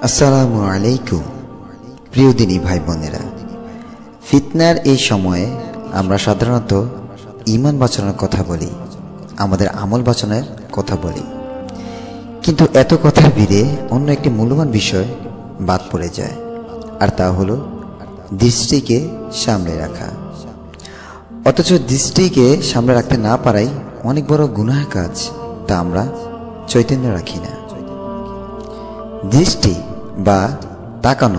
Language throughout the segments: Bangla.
আসসালামু আলাইকুম প্রিয় দিনী ভাই বোনেরা, ফিতনার এই সময়ে আমরা সাধারণত ঈমান বাঁচানোর কথা বলি, আমাদের আমল বাঁচানোর কথা বলি, কিন্তু এত কথার ভিড়ে অন্য একটি মূল্যবান বিষয় বাদ পড়ে যায়, আর তা হলো দৃষ্টিকে সামলে রাখা। অথচ দৃষ্টিকে সামলে রাখতে না পারাই অনেক বড় গুনাহের কাজ, তা আমরা চৈতন্য রাখি না। দৃষ্টি বা তাকানো,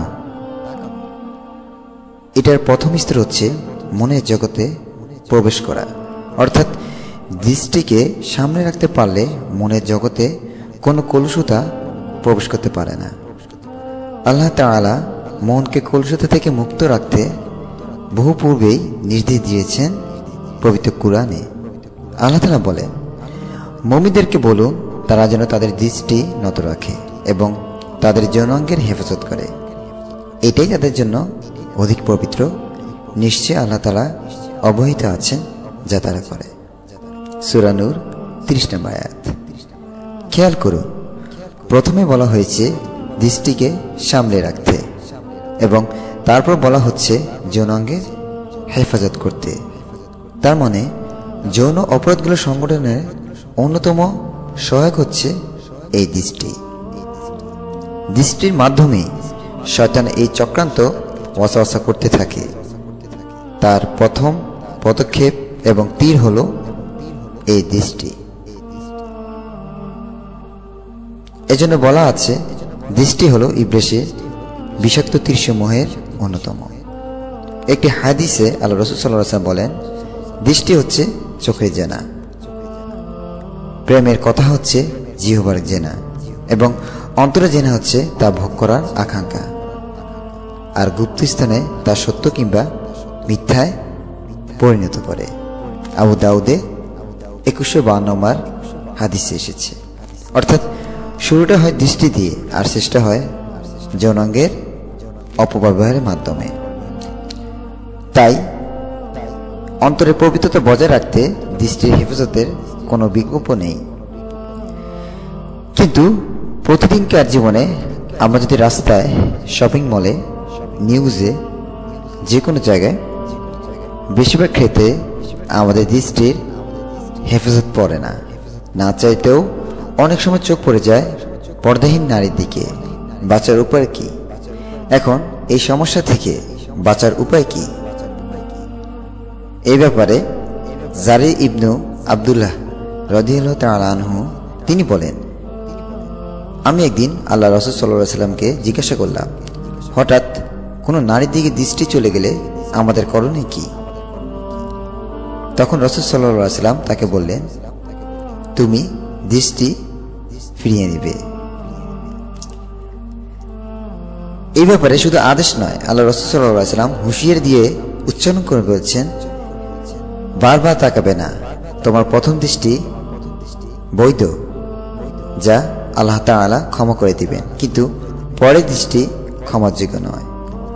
এটার প্রথম স্তর হচ্ছে মনের জগতে প্রবেশ করা। অর্থাৎ দৃষ্টিকে সামনে রাখতে পারলে মনের জগতে কোনো কলুষতা প্রবেশ করতে পারে না। আল্লাহ তাআলা মনকে কলুষতা থেকে মুক্ত রাখতে বহু পূর্বেই নির্দেশ দিয়েছেন পবিত্র কুরআনে। আল্লাহ তাআলা বলেন, মুমিনদেরকে বলুন তারা যেন তাদের দৃষ্টি নত রাখে এবং তাদের যৌনাঙ্গের হেফাজত করে, এটাই তাদের জন্য অধিক পবিত্র। নিশ্চয় আল্লাহ তাআলা অবহিত আছেন যা তারা করে। সূরা নূর 30 নম্বর আয়াত। খেয়াল করুন, প্রথমে বলা হয়েছে দৃষ্টিকে সামলে রাখতে এবং তারপর বলা হচ্ছে যৌনাঙ্গের হেফাজত করতে। তার মানে যৌন অপরাধগুলো সংগঠনের অন্যতম সহায়ক হচ্ছে এই দৃষ্টি। দৃষ্টির মাধ্যমে শয়তান এই চক্রান্ত ওয়াসওয়াসা করতে থাকে। তার প্রথম পদক্ষেপ এবং তীর হলো এই দৃষ্টি। এজন্য বলা আছে দৃষ্টি হলো ইবলীসের বিষাক্ত তীরসমূহের অন্যতম। একটি হাদিসে আল্লাহ রাসূল সাল্লাল্লাহু আলাইহি ওয়াসাল্লাম বলেন, দৃষ্টি হচ্ছে চোখের জেনা, প্রেমের কথা হচ্ছে জিহ্বার জেনা এবং অন্তরে জেনা হচ্ছে তা ভোগ করার আকাঙ্ক্ষা, আর গুপ্ত স্থানে তা সত্য কিংবা মিথ্যায় পরিণত করে। আবু দাউদে 2152 নম্বর হাদিসে এসেছে। অর্থাৎ শুরুটা হয় দৃষ্টি দিয়ে আর শেষটা হয় যৌনাঙ্গের অপব্যবহারের মাধ্যমে। তাই অন্তরের পবিত্রতা বজায় রাখতে দৃষ্টির হেফাজতের কোনো বিকল্প নেই। কিন্তু প্রতিদিনকার জীবনে আমরা যদি রাস্তায়, শপিং মলে, নিউজে, যে কোনো জায়গায়, বেশিরভাগ ক্ষেত্রে আমাদের দৃষ্টির হেফাজত পড়ে না। না চাইতেও অনেক সময় চোখ পড়ে যায় পর্দাহীন নারীর দিকে। বাঁচার উপায় কি? এখন এই সমস্যা থেকে বাঁচার উপায় কি? এই ব্যাপারে জারির ইবনু আব্দুল্লাহ রাদিয়াল্লাহু তাআলা আনহু তিনি বলেন, আমি একদিন আল্লাহ রাসূল সাল্লাল্লাহু আলাইহি ওয়াসাল্লামকে জিজ্ঞাসা করলাম, হঠাৎ কোনো নারীর দিকে দৃষ্টি চলে গেলে আমাদের করণীয় কি? তখন রাসূল সাল্লাল্লাহু আলাইহি ওয়াসাল্লাম তাকে বললেন, তুমি দৃষ্টি ফিরিয়ে নিবে। এই ব্যাপারে শুধু আদেশ নয়, আল্লাহ রাসূল সাল্লাল্লাহু আলাইহি ওয়াসাল্লাম হুঁশিয়ার দিয়ে উচ্চারণ করে বলছেন, বারবার তাকাবে না। তোমার প্রথম দৃষ্টি বৈধ, যা আল্লাহ তাআলা ক্ষমা করে দিবেন, কিন্তু পরের দৃষ্টি ক্ষমার যোগ্য নয়।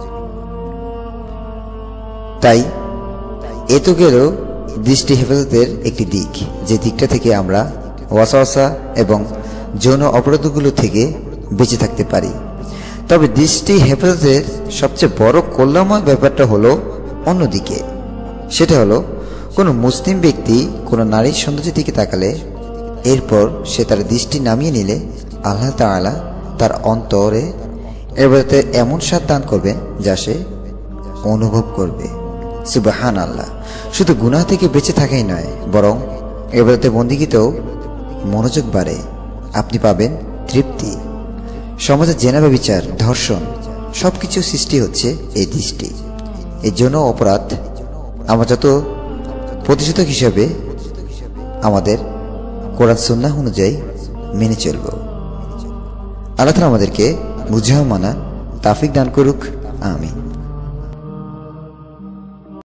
তাই এ তো গেল দৃষ্টি হেফাজতের একটি দিক, যে দিকটা থেকে আমরা ওয়াসওয়াসা এবং যৌন অপরাধগুলো থেকে বেঁচে থাকতে পারি। তবে দৃষ্টি হেফাজতের সবচেয়ে বড় কল্যাণময় ব্যাপারটা হলো অন্যদিকে। সেটা হলো কোনো মুসলিম ব্যক্তি কোনো নারীর সৌন্দর্যের দিকে তাকালে এরপর সে তার দৃষ্টি নামিয়ে নিলে আল্লাহ তাআলা তার অন্তরে এবারে এমন স্বাদ দান করবেন যা সে অনুভব করবে। সুবহানাল্লাহ। শুধু গুনাহ থেকে বেঁচে থাকাই নয়, বরং এবারে বন্দিগিতেও মনোযোগ বাড়ে। আপনি পাবেন তৃপ্তি। সমাজে জেনা, ব্যভিচার, ধর্ষণ সবকিছু সৃষ্টি হচ্ছে এই দৃষ্টি। এই জন্য অপরাধ আমরা যত প্রতিশোধক হিসাবে আমাদের কোরআন সুন্নাহ অনুযায়ী মেনে চলব। আল্লাহ তাআলা আমাদেরকে বুঝাও মানা তৌফিক দান করুক। আমিন।